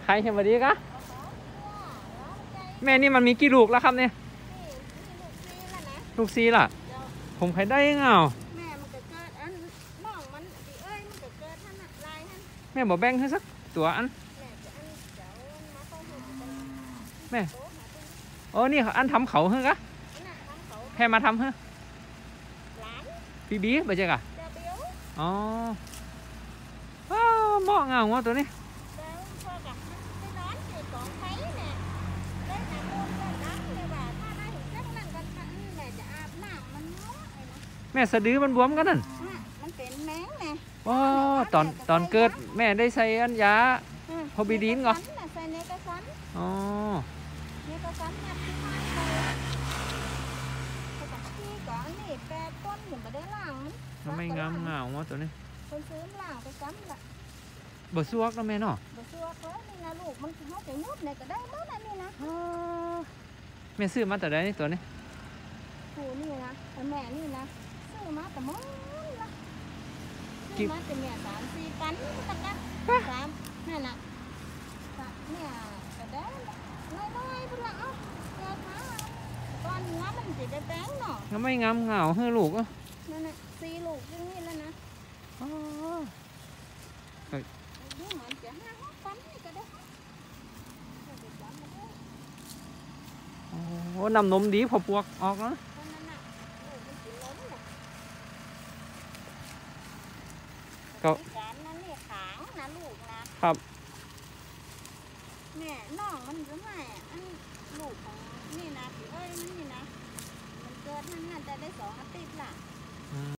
ใครเห็นวันนี้กะแม่นี่มันมีกี่ลูกแล้วครับเนี่ยลูกซีล่ะผมใครได้เงาแม่มันก็เกิดอันน้องมันเอ้ยมันก็เกิดท่านลายท่านแม่บอกแบ่งให้สักตัวอันแม่โอ้นี่อันทำเขาเหรอกะแค่มาทำเหรอพี่บีไปเจ๊กะอ๋อเหมาะเงาตัวนี้แม่สะดือมันบวมกันนั่นมันเป็นแมงไงว้าตอนเกิดแม่ได้ใส่อันยาพอบีดีนก่อนใส่เนกซันอ๋อเนกซันเนี่ยที่ไม้ไปที่ก่อนนี่แปดต้นอยู่มาได้ล่างมันไม่งามเงาตัวนี้คนซื้อล่างไปซ้ำละบ่ซวกแล้วแม่เนาะบ่ซวกแล้วนี่นะลูกมันเขาจะยุบเนี่ยก็ได้แล้วนะนี่นะแม่ซื้อมาแต่ใดนี่ตัวนี้โหนี่นะแม่นี่นะซื้อมาแต่มื้อนะซื้อมาแต่เนี่ย3-4 ตันตักนะ3นี่นะเนี่ยก็ได้น้อยๆพุ่นละเอาเกิดมาตอนนี้มันสิได้แป้งเนาะก็ไม่งามเงาให้ลูกอ่ะนั่นน่ะ4 ลูกอย่างนี้แล้วนะดูเหมือนจะ5-6 ตันนี่ก็ได้โอ้น้ำนมดีพอปวกออกแล้วก็การนั้นนี่ขางนะลูกนะครับแม่น้องมันจะไม่อันลูกของนี่นะเอ้ยมันนี่นะมันเกิดมันน่าจะได้2 อาทิตย์ละ